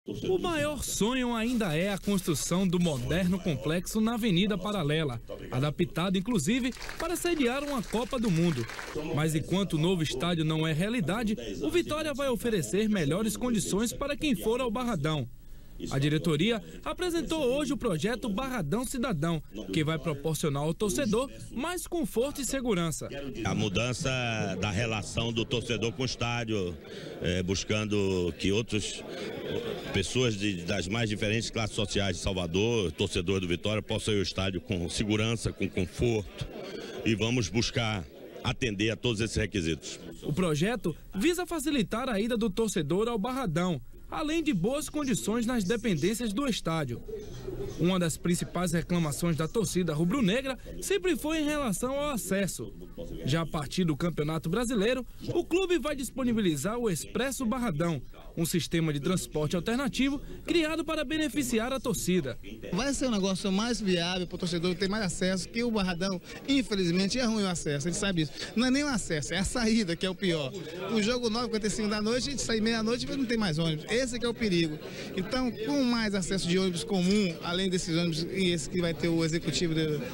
O maior sonho ainda é a construção do moderno complexo na Avenida Paralela, adaptado inclusive para sediar uma Copa do Mundo. Mas enquanto o novo estádio não é realidade, o Vitória vai oferecer melhores condições para quem for ao Barradão. A diretoria apresentou hoje o projeto Barradão Cidadão, que vai proporcionar ao torcedor mais conforto e segurança. A mudança da relação do torcedor com o estádio, buscando que outras pessoas das mais diferentes classes sociais de Salvador, torcedor do Vitória, possam ir ao estádio com segurança, com conforto, e vamos buscar atender a todos esses requisitos. O projeto visa facilitar a ida do torcedor ao Barradão, além de boas condições nas dependências do estádio. Uma das principais reclamações da torcida rubro-negra sempre foi em relação ao acesso. Já a partir do Campeonato Brasileiro, o clube vai disponibilizar o Expresso Barradão, um sistema de transporte alternativo criado para beneficiar a torcida. Vai ser um negócio mais viável para o torcedor ter mais acesso, que o Barradão, infelizmente, é ruim o acesso, a gente sabe isso. Não é nem o acesso, é a saída que é o pior. O jogo 9h45 da noite, a gente sai meia-noite e não tem mais ônibus. Esse que é o perigo. Então, com mais acesso de ônibus comum, além desses ônibus e esse que vai ter o executivo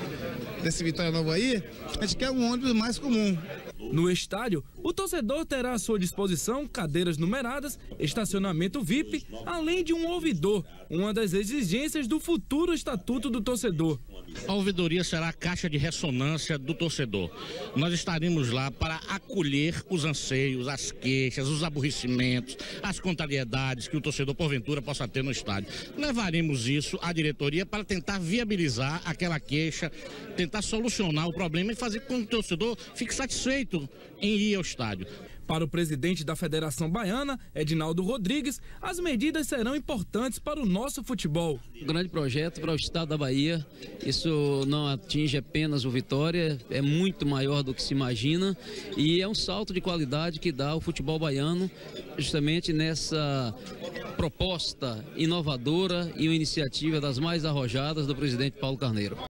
desse Vitória Novo aí, a gente quer um ônibus mais comum. No estádio, o torcedor terá à sua disposição cadeiras numeradas, estacionamento VIP, além de um ouvidor, uma das exigências do futuro Estatuto do Torcedor. A ouvidoria será a caixa de ressonância do torcedor. Nós estaremos lá para acolher os anseios, as queixas, os aborrecimentos, as contrariedades que o torcedor porventura possa ter no estádio. Levaremos isso à diretoria para tentar viabilizar aquela queixa, tentar solucionar o problema e fazer com que o torcedor fique satisfeito em ir ao estádio. Para o presidente da Federação Baiana, Edinaldo Rodrigues, as medidas serão importantes para o nosso futebol. Um grande projeto para o estado da Bahia. Isso não atinge apenas o Vitória, é muito maior do que se imagina e é um salto de qualidade que dá ao futebol baiano justamente nessa proposta inovadora e uma iniciativa das mais arrojadas do presidente Paulo Carneiro.